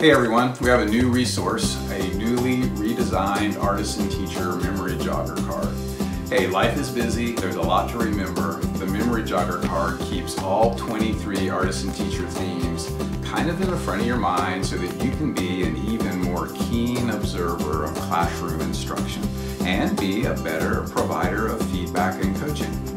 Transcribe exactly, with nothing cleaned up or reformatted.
Hey everyone, we have a new resource, a newly redesigned Artisan Teacher Memory Jogger card. Hey, life is busy, there's a lot to remember. The Memory Jogger card keeps all twenty-three Artisan Teacher themes kind of in the front of your mind so that you can be an even more keen observer of classroom instruction and be a better provider of feedback and coaching.